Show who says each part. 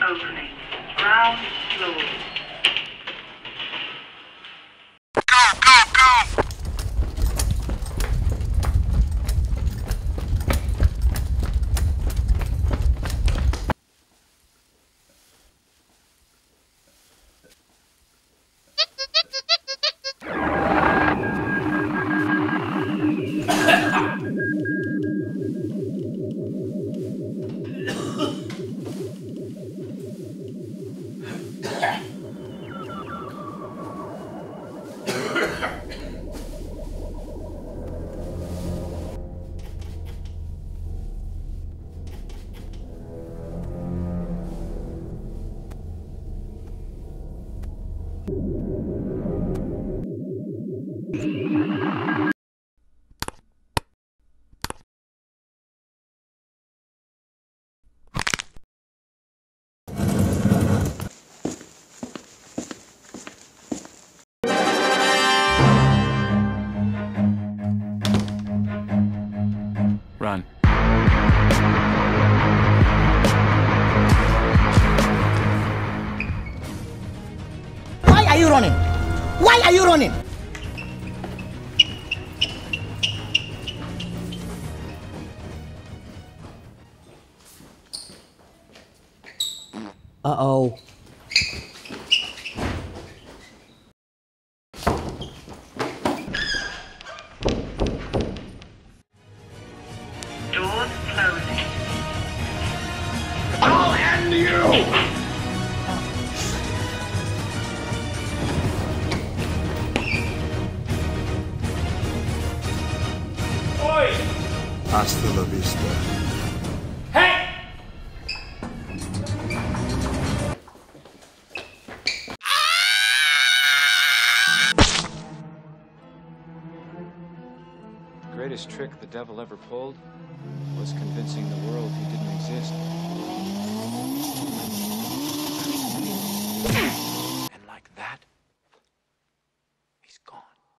Speaker 1: opening. Ground floor.
Speaker 2: Run.
Speaker 3: Why are you running? Why are you running? Uh-oh.
Speaker 1: Doors closing.
Speaker 4: I'll end you!
Speaker 5: Hasta la vista.
Speaker 4: Hey!
Speaker 2: The greatest trick the devil ever pulled was convincing the world he didn't exist.